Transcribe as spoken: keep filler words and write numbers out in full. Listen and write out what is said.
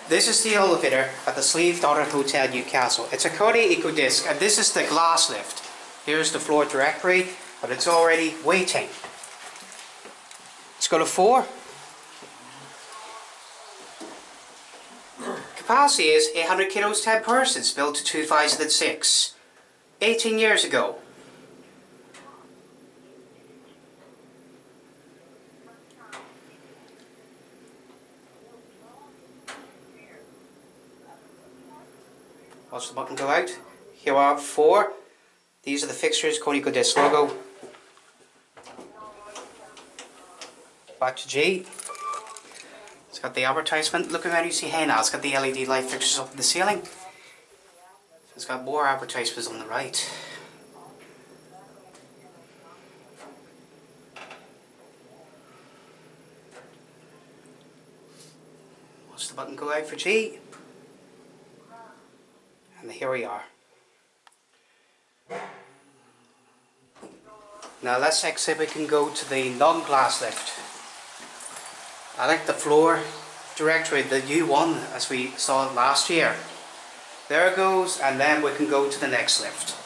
This is the elevator at the Slieve Donard Hotel, Newcastle. It's a Coty EcoDisc, and this is the glass lift. Here's the floor directory, but it's already waiting. It's got a four. Capacity is eight hundred kilos, ten persons, built to two thousand six. eighteen years ago. Watch the button go out. Here are four. These are the fixtures, Coty EcoDisc logo. Back to G. It's got the advertisement. Look around, you see, hey now, it's got the L E D light fixtures up in the ceiling. It's got more advertisements on the right. Watch the button go out for G. And here we are. Now let's see if we can go to the non-glass lift. I like the floor directory, the U one, as we saw last year. There it goes, and then we can go to the next lift.